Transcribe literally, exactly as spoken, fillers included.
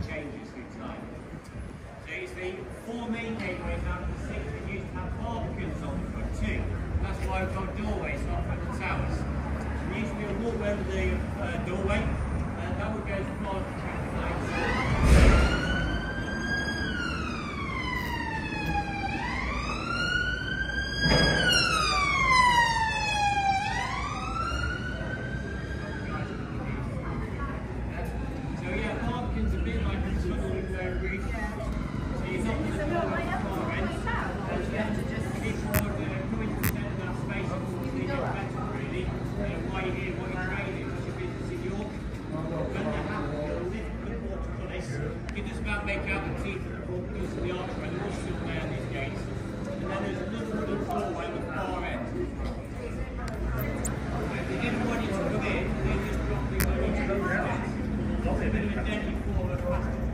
changes through time. So it's the four main gateways out of the six that used to have barbicanes on the front too. That's why we've got doorways not from the towers. There used to be a wall over the uh, doorway, and that would go as far as the traffic lights. You just about make out the teeth of the wall because of the archway, they're all still there, these gates. And then there's a little wooden doorway at the far end. If they didn't want you to come in, they just drop the wooden doorway. It's a bit of a deadly form of plastic.